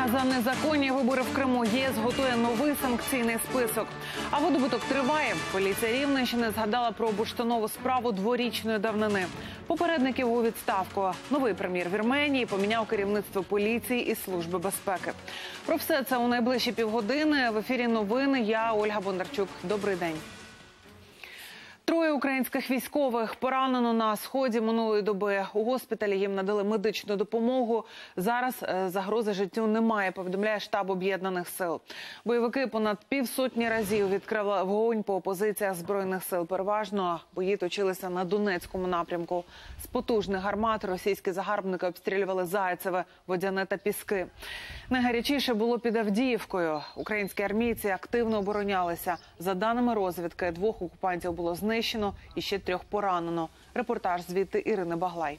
Боротьба за незаконні вибори в Криму. ЄС готує новий санкційний список. А видобуток триває. Поліція Рівненщини згадала про бурштинову справу дворічної давнини. Попередників у відставку. Новий прем'єр Вірменії поміняв керівництво поліції і Служби безпеки. Про все це у найближчі півгодини. В ефірі новини. Я, Ольга Бондарчук. Добрий день. Троє українських військових поранено на сході минулої доби. У госпіталі їм надали медичну допомогу. Зараз загрози життю немає, повідомляє штаб Об'єднаних сил. Бойовики понад півсотні разів відкрили вогонь по позиціях Збройних сил. Переважно бої точилися на Донецькому напрямку. З потужних гармат російські загарбники обстрілювали Зайцеве, Водяне та Піски. Найгарячіше було під Авдіївкою. Українські армійці активно оборонялися. За даними розвідки, 2 окупантів було знищено і ще 3 поранено. Репортаж звідти Ірини Баглай.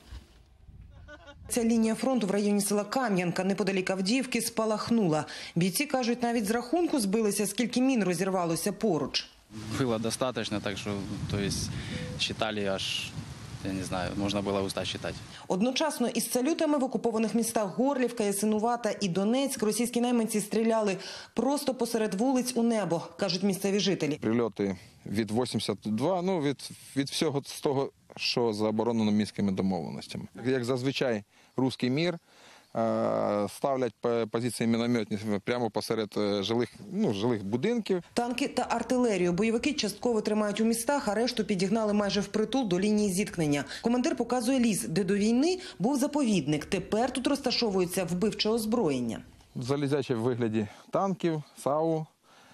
Ця лінія фронту в районі села Кам'янка, неподалік Авдіївки, спалахнула. Бійці кажуть, навіть з рахунку збилися, скільки мін розірвалося поруч. Було достатньо, так що, считали аж, я не знаю, можна було уста считати. Одночасно із салютами в окупованих містах Горлівка, Ясинувата і Донецьк російські найманці стріляли просто посеред вулиць у небо, кажуть місцеві жителі. Прильоти від 82, від всього з того, що заборонено мінськими домовленостями. Як зазвичай, руський мір ставлять позиції мінометні прямо посеред жилих будинків. Танки та артилерію бойовики частково тримають у містах, а решту підігнали майже впритул до лінії зіткнення. Командир показує ліс, де до війни був заповідник. Тепер тут розташовується вбивче озброєння. Залізяче в вигляді танків, САУ,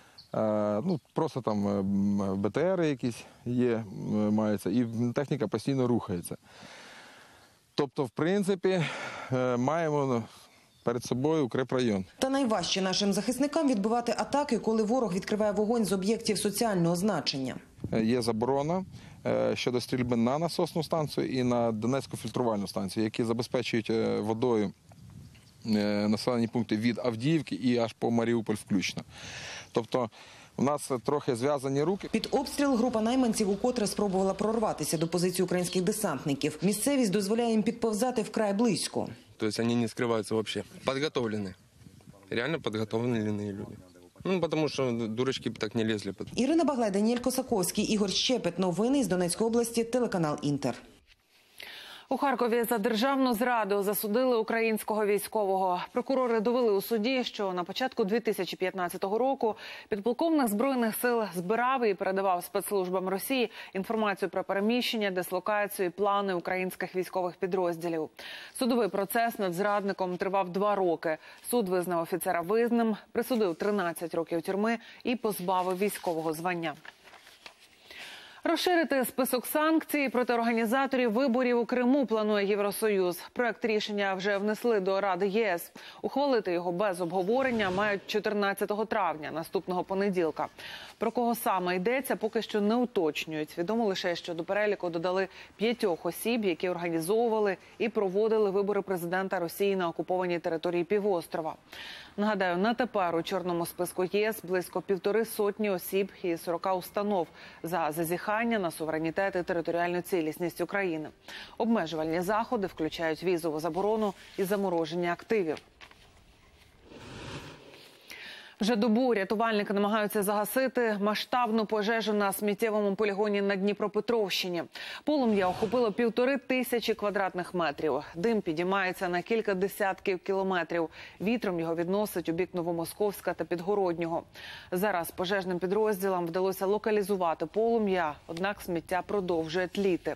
просто там БТРи якісь маються, і техніка постійно рухається. Тобто, в принципі, маємо перед собою укрепрайон. Та найважче нашим захисникам відбивати атаки, коли ворог відкриває вогонь з об'єктів соціального значення. Є заборона щодо стрільби на насосну станцію і на Донецьку фільтрувальну станцію, які забезпечують водою населені пункти від Авдіївки і аж по Маріуполь включно. Тобто, у нас трохи зв'язані руки. Під обстріл група найманців укотре спробувала прорватися до позиції українських десантників. Місцевість дозволяє їм підповзати вкрай близько. Тобто вони не скриваються взагалі. Підготовлені. Реально підготовлені люди. Тому що дурочки б так не лізли. Ірина Баглай, Даніель Косаковський, Ігор Щепет. Новини із Донецької області, телеканал «Інтер». У Харкові за державну зраду засудили українського військового. Прокурори довели у суді, що на початку 2015 року підполковник Збройних сил збирав і передавав спецслужбам Росії інформацію про переміщення, дислокацію і плани українських військових підрозділів. Судовий процес над зрадником тривав 2 роки. Суд визнав офіцера визнаним, присудив 13 років тюрми і позбавив військового звання. Розширити список санкцій проти організаторів виборів у Криму планує Євросоюз. Проект рішення вже внесли до Ради ЄС. Ухвалити його без обговорення мають 14 травня, наступного понеділка. Про кого саме йдеться, поки що не уточнюють. Відомо лише, що до переліку додали 5 осіб, які організовували і проводили вибори президента Росії на окупованій території півострова. Нагадаю, на тепер у чорному списку ЄС близько 150 осіб і 40 установ за зазіхання на суверенітет і територіальну цілісність України. Обмежувальні заходи включають візову заборону і замороження активів. Вже добу рятувальники намагаються загасити масштабну пожежу на сміттєвому полігоні на Дніпропетровщині. Полум'я охопило 1500 квадратних метрів. Дим підіймається на кілька десятків кілометрів. Вітром його відносить у бік Новомосковська та Підгороднього. Зараз пожежним підрозділам вдалося локалізувати полум'я, однак сміття продовжує тліти.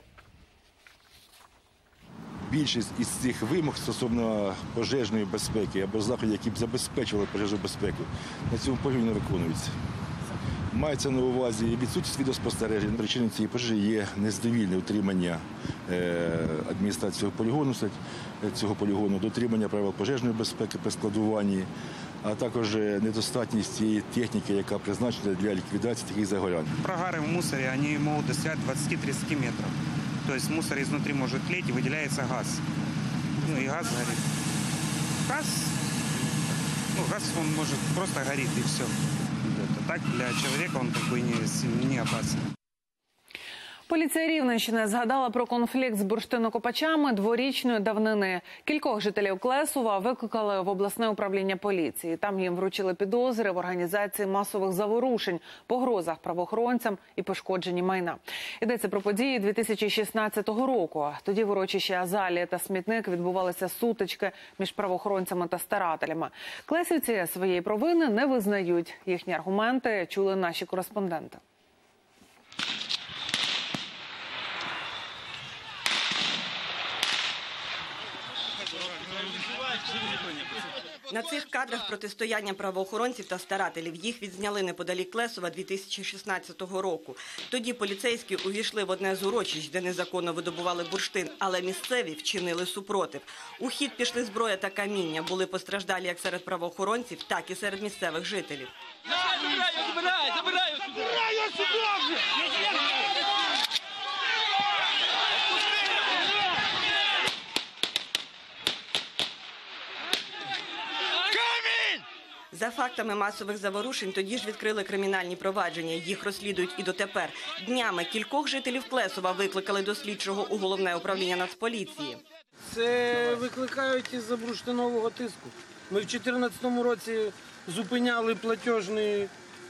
Більшість із цих вимог стосовно пожежної безпеки або заходів, які б забезпечували пожежну безпеку, на цьому полігоні не виконуються. Мається на увазі відсутність відеоспостережень. Причиною цієї пожежі є незадовільне утримання адміністрації цього полігону, дотримання правил пожежної безпеки при складуванні, а також недостатність цієї техніки, яка призначена для ліквідації таких загорянь. Прогары в мусоре, они могут достигать 20-30 метров. То есть мусор изнутри может тлеть и выделяется газ. И газ горит. Газ он может просто горит и все. Так для человека он не опасен. Поліція Рівненщини згадала про конфлікт з бурштинокопачами дворічної давнини. Кількох жителів Клесова викликали в обласне управління поліції. Там їм вручили підозри в організації масових заворушень, погрозах правоохоронцям і пошкодженні майна. Йдеться про події 2016 року. Тоді в урочищі Азалія та Смітник відбувалися сутички між правоохоронцями та старателями. Клесівці своєї провини не визнають. Їхні аргументи чули наші кореспонденти. На цих кадрах протистояння правоохоронців та старателів. Їх відзняли неподалік Клесова 2016 року. Тоді поліцейські увійшли в одне з урочищ, де незаконно видобували бурштин, але місцеві вчинили супротив. У хід пішли зброя та каміння. Були постраждалі як серед правоохоронців, так і серед місцевих жителів. За фактами масових заворушень тоді ж відкрили кримінальні провадження. Їх розслідують і дотепер. Днями кількох жителів Клесова викликали до слідчого у головне управління Нацполіції. Це викликають із-за бурштинового тиску. Ми в 2014 році зупиняли платіжні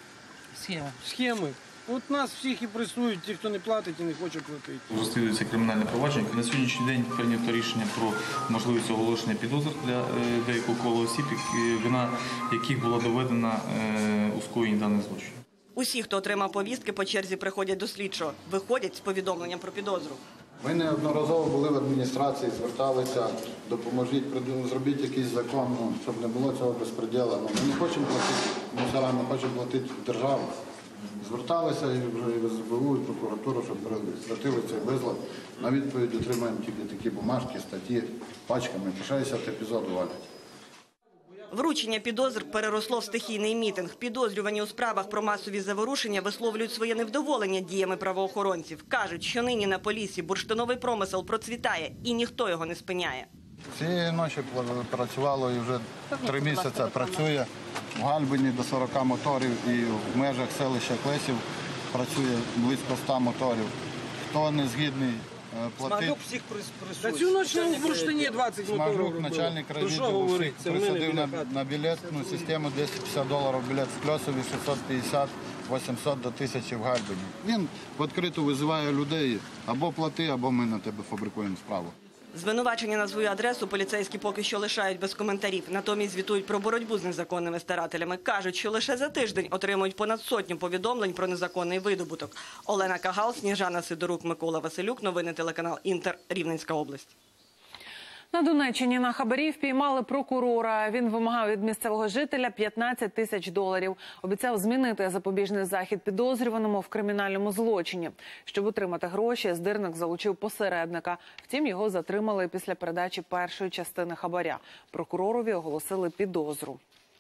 схеми. От нас всіх і пресують, ті, хто не платить і не хоче платити. Розслідується кримінальне провадження. На сьогоднішній день прийнято рішення про можливість оголошення підозр для деякого кола осіб, вина яких була доведена у скоєнні даних злочинів. Усі, хто отримав повістки, по черзі приходять до слідчого. Виходять з повідомленням про підозру. Ми неодноразово були в адміністрації, зверталися, допоможіть, зробіть якийсь закон, щоб не було цього безпреділу. Ми не хочемо платити мусорам, ми хочемо платити державу. Зверталися і в СБУ, і прокуратуру, щоб прекратили цей безлад. На відповідь отримаємо тільки такі бумажки, статті, пачками. По 60 епізодів валять. Вручення підозр переросло в стихійний мітинг. Підозрювані у справах про масові заворушення висловлюють своє невдоволення діями правоохоронців. Кажуть, що нині на Поліссі бурштиновий промисел процвітає і ніхто його не спиняє. Цієї ночі працювало і вже 3 місяці працює. В Гальбині до 40 моторів і в межах селища Клесів працює близько 100 моторів. Хто не згідний платити? Смагрук всіх присутній. За цю ніч в бурштині 20 моторів. Смагрук, начальник райвідділу, всіх присадив на білетну систему $250 білет в Клесові, 650, 800 до 1000 в Гальбині. Він відкрито визиває людей або плати, або ми на тебе фабрикуємо справу. Звинувачення на свою адресу поліцейські поки що лишають без коментарів. Натомість звітують про боротьбу з незаконними старателями. Кажуть, що лише за тиждень отримують понад 100 повідомлень про незаконний видобуток. Олена Кагал, Сніжана Сидорук, Микола Василюк. Новини телеканал Інтер. Рівненська область. На Донеччині на хабарі впіймали прокурора. Він вимагав від місцевого жителя $15 000. Обіцяв змінити запобіжний захід підозрюваному в кримінальному злочині. Щоб отримати гроші, здирник залучив посередника. Втім, його затримали після передачі першої частини хабаря. Прокуророві оголосили підозру.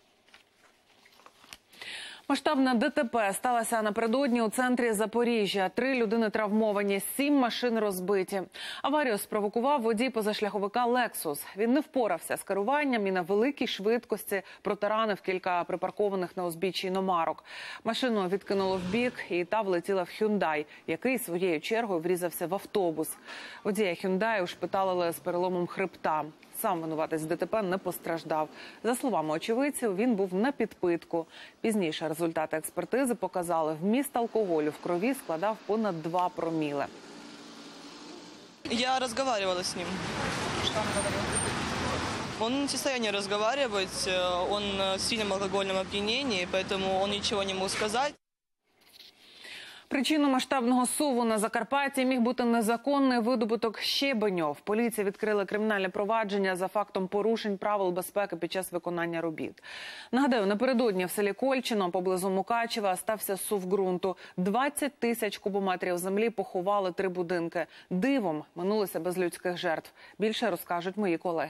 Масштабна ДТП сталася напередодні у центрі Запоріжжя. 3 людини травмовані, 7 машин розбиті. Аварію спровокував водій позашляховика «Лексус». Він не впорався з керуванням і на великій швидкості протаранив кілька припаркованих на узбіччі іномарок. Машину відкинуло вбік і та влетіла в «Хюндай», який своєю чергою врізався в автобус. Водія «Хюндай» ушпиталили з переломом хребта. Сам винуватець ДТП не постраждав. За словами очевидців, він був на підпитку. Пізніше результати експертизи показали, вміст алкоголю в крові складав понад 2 проміле. Я разговаривала с ним. Что он говорил? Он не в состоянии разговаривать, он в сильном алкогольном опьянении, поэтому он ничего не мог сказать. Причиною масштабного суву на Закарпатті міг бути незаконний видобуток щебеню. В поліції відкрили кримінальне провадження за фактом порушень правил безпеки під час виконання робіт. Нагадаю, напередодні в селі Кольчино, поблизу Мукачева, стався сув ґрунту. 20 000 кубометрів землі поховали 3 будинки. Дивом минулося без людських жертв. Більше розкажуть мої колеги.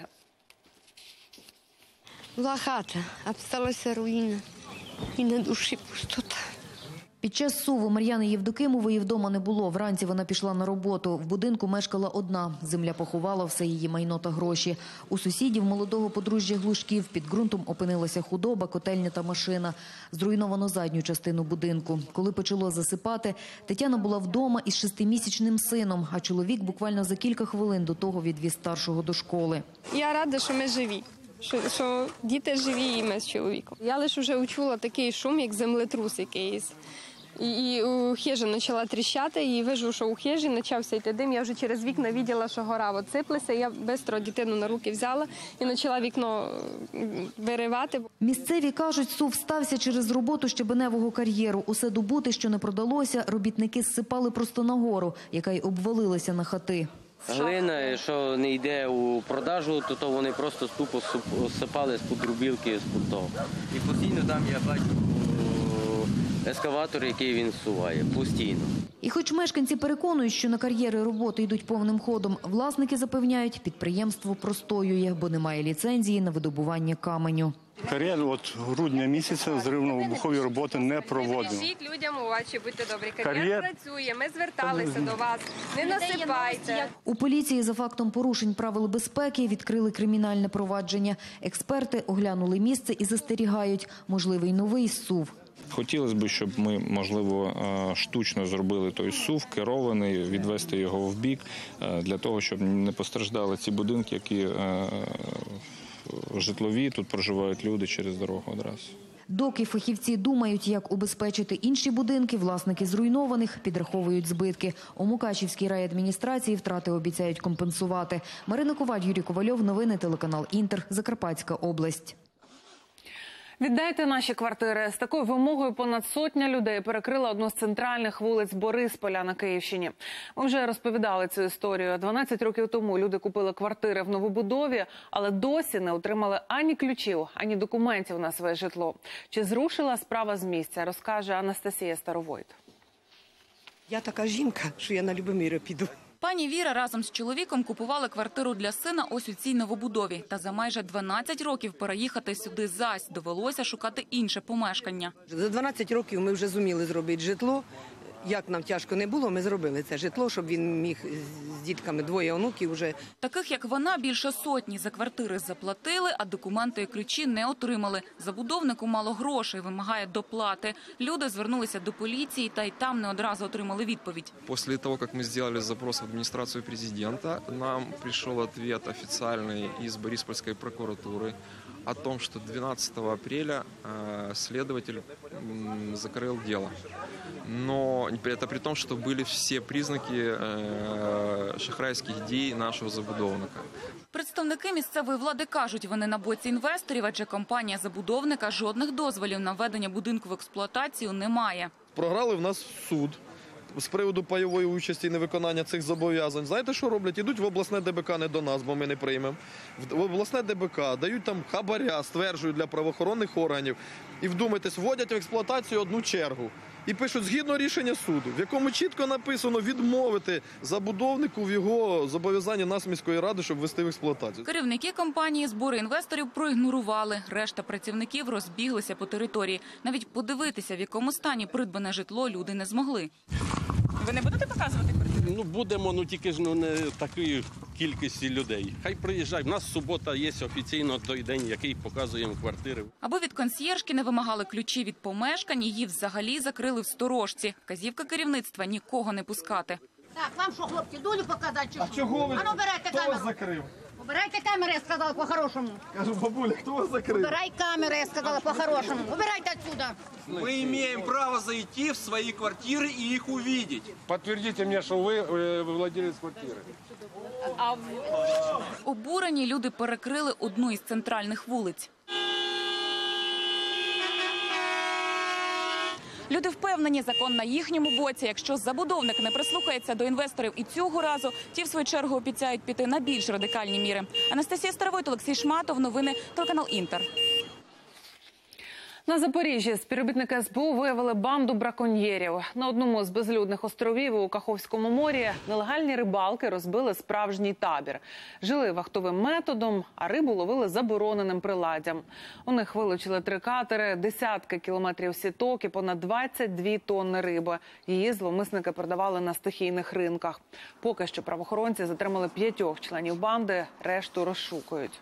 Була хата, а сталася руїна. І на душі пустота. Під час суву Мар'яни Євдокимової вдома не було. Вранці вона пішла на роботу. В будинку мешкала одна. Земля поховала все її майно та гроші. У сусідів молодого подружжя Глушків під ґрунтом опинилася худоба, котельня та машина. Зруйновано задню частину будинку. Коли почало засипати, Тетяна була вдома із 6-місячним сином, а чоловік буквально за кілька хвилин до того відвіз старшого до школи. Я рада, що ми живі. Що діти живі і ми з чоловіком. Я лише вже почула такий шум, як землетрус якийсь. І хижа почала тріщати, і вижу, що у хижі почався йти дим. Я вже через вікна бачила, що гора отсиплеться. Я швидко дитину на руки взяла і почала вікно виривати. Місцеві кажуть, сув стався через роботу щебеневого кар'єру. Усе добути, що не продалося, робітники зсипали просто на гору, яка й обвалилася на хати. Глина, що не йде у продажу, то вони просто тупо сипали з-під рубілки, з-під того. І постійно там я бачу ескаватор, який він зсуває, постійно. І хоч мешканці переконують, що на кар'єри роботи йдуть повним ходом, власники запевняють, підприємство простоює, бо немає ліцензії на видобування каменю. Кар'єр от грудня місяця зривно-вибухові роботи не проводимо. Скажіть людям у очі, будьте добрі, кар'єр працює, ми зверталися до вас, не насипайте. У поліції за фактом порушень правил безпеки відкрили кримінальне провадження. Експерти оглянули місце і застерігають – можливий новий сув. Хотілося б, щоб ми, можливо, штучно зробили той сув, керований, відвести його в бік, для того, щоб не постраждали ці будинки, які житлові, тут проживають люди через дорогу одразу. Доки фахівці думають, як убезпечити інші будинки, власники зруйнованих підраховують збитки. У Мукачівській райадміністрації втрати обіцяють компенсувати. Марина Коваль, Юрій Ковальов, новини, телеканал «Інтер», Закарпатська область. Віддайте наші квартири. З такою вимогою понад 100 людей перекрила одну з центральних вулиць Борисполя на Київщині. Ми вже розповідали цю історію. 12 років тому люди купили квартири в новобудові, але досі не отримали ані ключів, ані документів на своє житло. Чи зрушила справа з місця, розкаже Анастасія Старовойт. Я така жінка, що я на Любомира піду. Пані Віра разом з чоловіком купували квартиру для сина ось у цій новобудові. Та за майже 12 років переїхати сюди зась довелося шукати інше помешкання. За 12 років ми вже зуміли зробити житло. Як нам тяжко не було, ми зробили це житло, щоб він міг з дітками, 2 онуків вже. Таких, як вона, більше 100 за квартири заплатили, а документи і ключі не отримали. Забудовнику мало грошей, вимагає доплати. Люди звернулися до поліції, та й там не одразу отримали відповідь. Після того, як ми зробили запрос в адміністрацію президента, нам прийшов відповідь офіційний із Бориспольської прокуратури о том, что 12 апреля следователь закрыл дело. Но это при том, что были все признаки шахрайських дій нашого забудовника. Представники місцевої влади кажуть, вони на боці інвесторів, адже компанія-забудовника жодних дозволів на введення будинку в експлуатацію не має. Програли в нас суд з приводу пайової участі і невиконання цих зобов'язань. Знаєте, що роблять? Ідуть в обласне ДБК, не до нас, бо ми не приймемо. В обласне ДБК дають там хабаря, стверджують для правоохоронних органів. І вдумайтесь, вводять в експлуатацію одну чергу. І пишуть, згідно рішення суду, в якому чітко написано відмовити забудовнику в його зобов'язанні нас, міської ради, щоб ввести в експлуатацію. Керівники компанії збори інвесторів проігнорували. Решта працівників розбіглися по території. Навіть подивитися, в якому стані придбане житло, люди не змогли. Ви не будете показувати квартиру? Будемо, тільки ж не такої кількості людей. Хай приїжджають. У нас субота є офіційно той день, який показуємо квартири. Аби від консьєржки не вимагали ключі від помешкань, її взагалі закрили в сторожці. Вказівка керівництва – нікого не пускати. Так, вам що, хлопці, долю показати? Чи а чого ви? Ану, берете хто камеру. Вас закрив? Убирайте камери, я сказала, по-хорошому. Кажу, бабуля, хто вас закрив? Убирай камери, я сказала, по-хорошему. Убирайте отсюда. Мы имеем право зайти в свои квартиры и их увидеть. Подтвердите мне, что вы владелец квартиры. Обурені люди перекрили одну із центральних вулиць. Люди впевнені, закон на їхньому боці. Якщо забудовник не прислухається до інвесторів і цього разу, ті, в свою чергу, обіцяють піти на більш радикальні міри. Анастасія Старовойт, Олексій Шматов, новини, телеканал «Інтер». На Запоріжжі співробітники СБУ виявили банду браконьєрів. На одному з безлюдних островів у Каховському морі нелегальні рибалки розбили справжній табір. Жили вахтовим методом, а рибу ловили забороненим приладдям. У них вилучили 3 катери, десятки кілометрів сіток і понад 22 тонни риби. Її зловмисники продавали на стихійних ринках. Поки що правоохоронці затримали 5 членів банди, решту розшукують.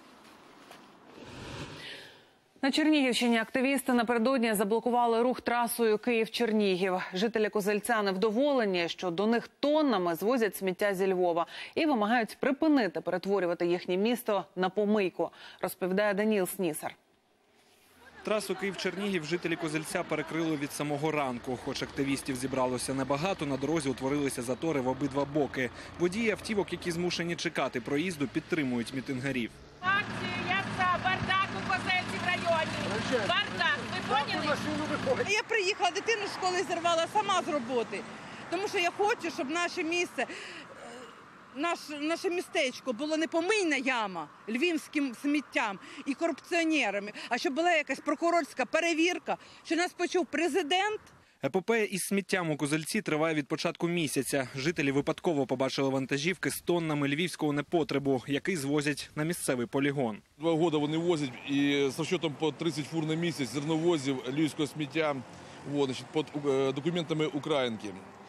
На Чернігівщині активісти напередодні заблокували рух трасою Київ-Чернігів. Жителі Козельця невдоволені, що до них тоннами звозять сміття зі Львова і вимагають припинити перетворювати їхнє місто на помийку, розповідає Даніл Снісар. Трасу Київ-Чернігів жителі Козельця перекрили від самого ранку. Хоч активістів зібралося небагато, на дорозі утворилися затори в обидва боки. Водії автівок, які змушені чекати проїзду, підтримують мітингарів. Акція за бардак у Козельці в районі. Бардак, ви поняли? Я приїхала, дитину з школи зірвала сама з роботи. Тому що я хочу, щоб наше місце, наше містечко було не помийна яма львівським сміттям і корупціонерами, а щоб була якась прокурорська перевірка, що нас почув президент. Епопея із сміттям у Козельці триває від початку місяця. Жителі випадково побачили вантажівки з тоннами львівського непотребу, який звозять на місцевий полігон. 2 роки вони возять і з розчетом по 30 фур на місяць зерновозів львівського сміття під документами українки.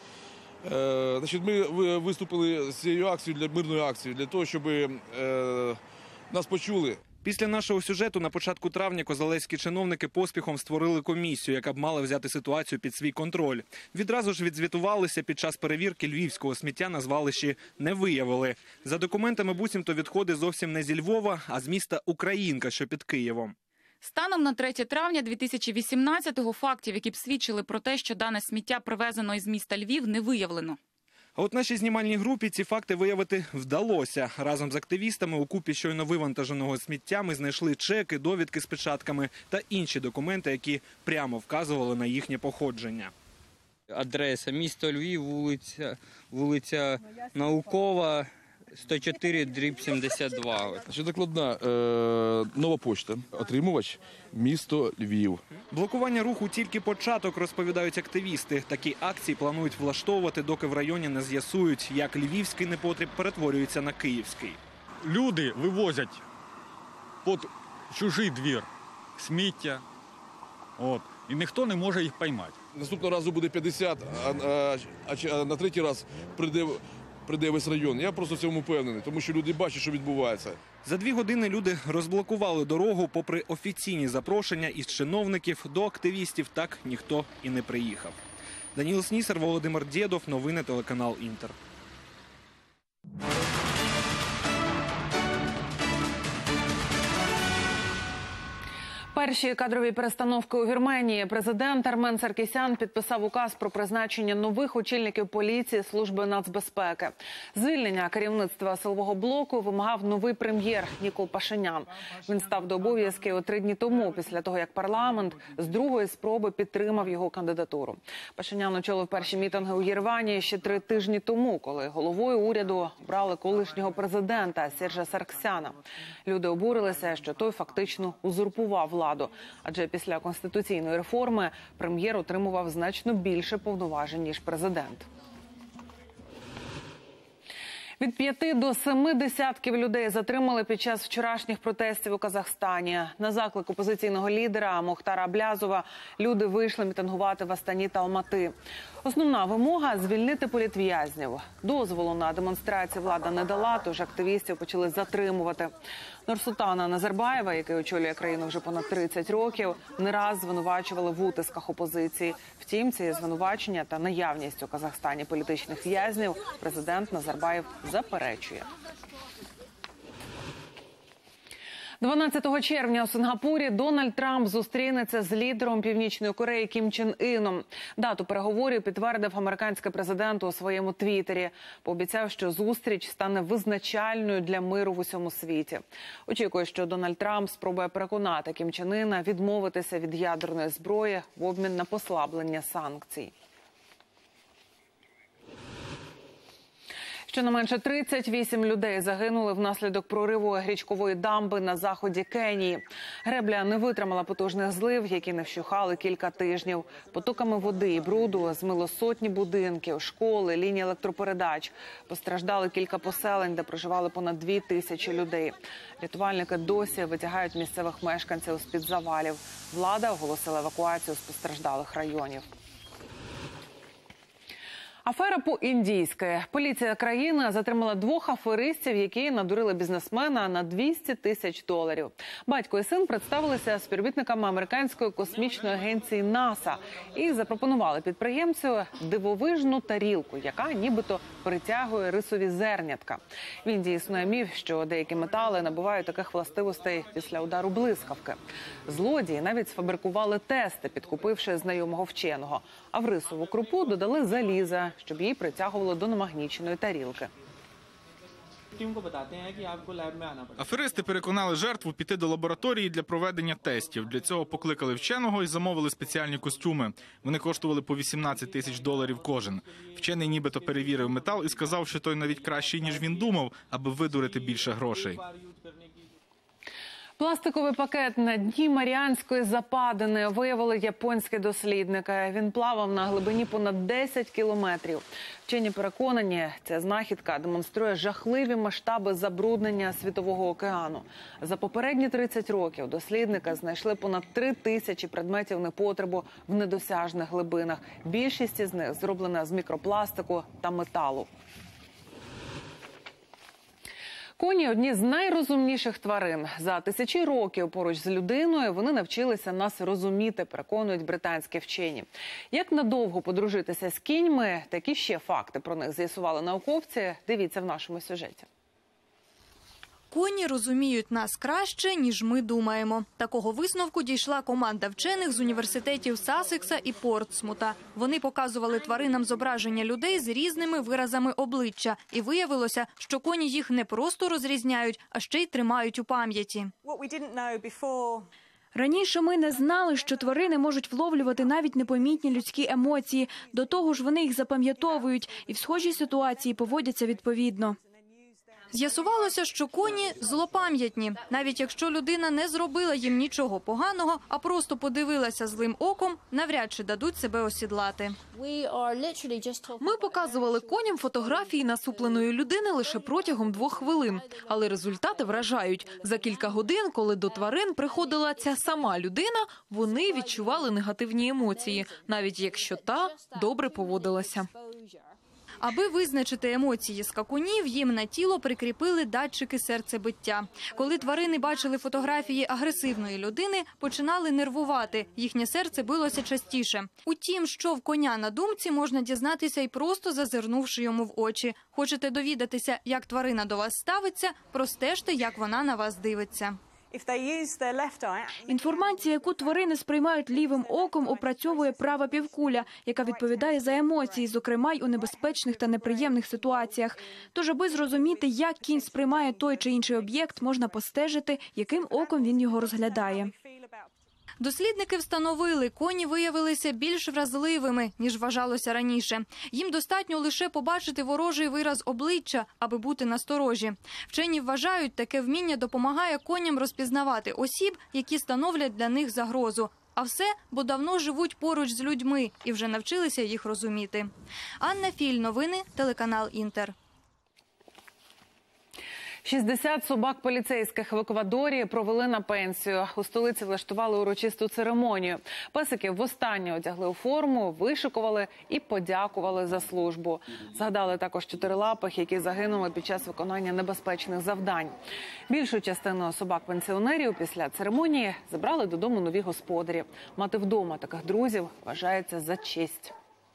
Ми виступили з цією акцією, мирною акцією, для того, щоб нас почули. Після нашого сюжету на початку травня козелецькі чиновники поспіхом створили комісію, яка б мала взяти ситуацію під свій контроль. Відразу ж відзвітувалися, під час перевірки львівського сміття на звалищі не виявили. За документами буцімто відходи зовсім не зі Львова, а з міста Українка, що під Києвом. Станом на 3 травня 2018-го фактів, які б свідчили про те, що дане сміття привезено із міста Львів, не виявлено. А от нашій знімальній групі ці факти виявити вдалося. Разом з активістами у купі щойно вивантаженого сміття ми знайшли чеки, довідки з печатками та інші документи, які прямо вказували на їхнє походження. Адреса: місто Львів, вулиця Наукова, 104/72. Докладна нова пошта. Отримувач – місто Львів. Блокування руху тільки початок, розповідають активісти. Такі акції планують влаштовувати, доки в районі не з'ясують, як львівський непотріб перетворюється на київський. Люди вивозять під чужий двір сміття, і ніхто не може їх поймати. Наступного разу буде 50, а на третій раз прийде весь район. Я просто в цьому впевнений, тому що люди бачать, що відбувається. За 2 години люди розблокували дорогу, попри офіційні запрошення із чиновників, до активістів так ніхто і не приїхав. Даніл Снісар, Володимир Дєдов, новини телеканал Інтер. Перші кадрові перестановки у Вірменії. Президент Армен Саркісян підписав указ про призначення нових очільників поліції, служби нацбезпеки. Звільнення керівництва силового блоку вимагав новий прем'єр Нікол Пашинян. Він став до обов'язків 3 дні тому, після того, як парламент з другої спроби підтримав його кандидатуру. Пашинян очолив перші мітинги у Єревані ще 3 тижні тому, коли головою уряду обрали колишнього президента Сержа Сарксяна. Люди обурилися, що той фактично узурпував владу. Адже після конституційної реформи прем'єр отримував значно більше повноважень, ніж президент. Від 5 до 7 десятків людей затримали під час вчорашніх протестів у Казахстані. На заклик опозиційного лідера Мохтара Аблязова люди вийшли мітингувати в Астані та Алмати. Основна вимога – звільнити політв'язнів. Дозволу на демонстрації влада не дала, тож активістів почали затримувати. Нурсултана Назарбаєва, який очолює країну вже понад 30 років, не раз звинувачували в утисках опозиції. Втім, ці звинувачення та наявність у Казахстані політичних в'язнів президент Назарбаєв заперечує. 12 червня у Сингапурі Дональд Трамп зустрінеться з лідером Північної Кореї Кім Чен Іном. Дату переговорів підтвердив американський президент у своєму твіттері. Пообіцяв, що зустріч стане визначальною для миру в усьому світі. Очікує, що Дональд Трамп спробує переконати Кім Чен Іна відмовитися від ядерної зброї в обмін на послаблення санкцій. Щонайменше 38 людей загинули внаслідок прориву річкової дамби на заході Кенії. Гребля не витримала потужних злив, які не вщухали кілька тижнів. Потоками води і бруду змило сотні будинків, школи, лінії електропередач. Постраждали кілька поселень, де проживали понад 2000 людей. Рятувальники досі витягають місцевих мешканців з-під завалів. Влада оголосила евакуацію з постраждалих районів. Афера по-індійськи. Поліція країни затримала 2 аферистів, які надурили бізнесмена на $200 000. Батько і син представилися співробітниками американської космічної агенції НАСА і запропонували підприємцю дивовижну тарілку, яка нібито притягує рисові зернятка. В Індії існує міф, що деякі метали набувають таких властивостей після удару блискавки. Злодії навіть сфабрикували тести, підкупивши знайомого вченого. А в рисову крупу додали заліза, щоб її притягувало до намагніченої тарілки. Аферисти переконали жертву піти до лабораторії для проведення тестів. Для цього покликали вченого і замовили спеціальні костюми. Вони коштували по $18 000 кожен. Вчений нібито перевірив метал і сказав, що той навіть кращий, ніж він думав, аби видурити більше грошей. Пластиковий пакет на дні Маріанської западини виявили японські дослідники. Він плавав на глибині понад 10 кілометрів. Вчені переконані, ця знахідка демонструє жахливі масштаби забруднення Світового океану. За попередні 30 років дослідники знайшли понад 3000 предметів непотребу в недосяжних глибинах. Більшість із них зроблена з мікропластику та металу. Коні – одні з найрозумніших тварин. За тисячі років поруч з людиною вони навчилися нас розуміти, переконують британські вчені. Як надовго подружитися з кіньми, такі ще факти про них з'ясували науковці. Дивіться в нашому сюжеті. Коні розуміють нас краще, ніж ми думаємо. Такого висновку дійшла команда вчених з університетів Сассекса і Портсмута. Вони показували тваринам зображення людей з різними виразами обличчя. І виявилося, що коні їх не просто розрізняють, а ще й тримають у пам'яті. Раніше ми не знали, що тварини можуть вловлювати навіть непомітні людські емоції. До того ж, вони їх запам'ятовують і в схожій ситуації поводяться відповідно. З'ясувалося, що коні злопам'ятні. Навіть якщо людина не зробила їм нічого поганого, а просто подивилася злим оком, навряд чи дадуть себе осідлати. Ми показували коням фотографії насупленої людини лише протягом 2 хвилин. Але результати вражають. За кілька годин, коли до тварин приходила ця сама людина, вони відчували негативні емоції, навіть якщо та добре поводилася. Аби визначити емоції скакунів, їм на тіло прикріпили датчики серцебиття. Коли тварини бачили фотографії агресивної людини, починали нервувати. Їхнє серце билося частіше. Утім, що в коня на думці, можна дізнатися і просто зазирнувши йому в очі. Хочете довідатися, як тварина до вас ставиться? Простежте, як вона на вас дивиться. Інформація, яку тварини сприймають лівим оком, опрацьовує права півкуля, яка відповідає за емоції, зокрема й у небезпечних та неприємних ситуаціях. Тож, аби зрозуміти, як кінь сприймає той чи інший об'єкт, можна постежити, яким оком він його розглядає. Дослідники встановили, коні виявилися більш вразливими, ніж вважалося раніше. Їм достатньо лише побачити ворожий вираз обличчя, аби бути насторожі. Вчені вважають, таке вміння допомагає коням розпізнавати осіб, які становлять для них загрозу. А все, бо давно живуть поруч з людьми і вже навчилися їх розуміти. Анна Філь, новини, телеканал «Інтер». 60 собак поліцейських в Еквадорі провели на пенсію. У столиці влаштували урочисту церемонію. Песиків востаннє одягли у форму, вишикували і подякували за службу. Згадали також 4-лапих, які загинули під час виконання небезпечних завдань. Більшу частину собак-пенсіонерів після церемонії забрали додому нові господарі. Мати вдома таких друзів вважається за честь.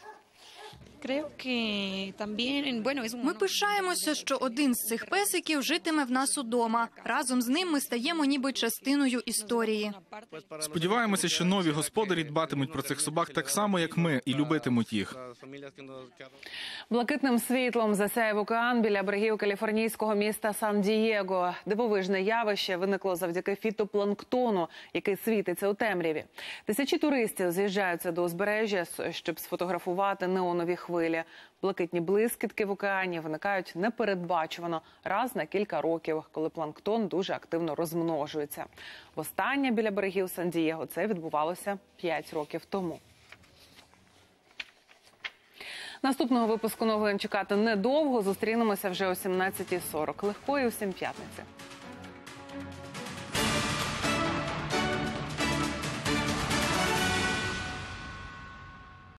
Ми пишаємося, що один з цих песиків житиме в нас удома. Разом з ним ми стаємо ніби частиною історії. Сподіваємося, що нові господарі дбатимуть про цих собак так само, як ми, і любитимуть їх. Блакитним світлом засяяв океан біля берегів каліфорнійського міста Сан-Дієго. Дивовижне явище виникло завдяки фітопланктону, який світиться у темряві. Тисячі туристів з'їжджаються до узбережжя, щоб сфотографувати неонові хвилі. хвилі. Блакитні блискітки в океані виникають непередбачувано раз на кілька років, коли планктон дуже активно розмножується. Востаннє біля берегів Сан-Дієго це відбувалося 5 років тому. Наступного випуску новин чекати недовго. Зустрінемося вже о 17:40. Легкої усім п'ятниці.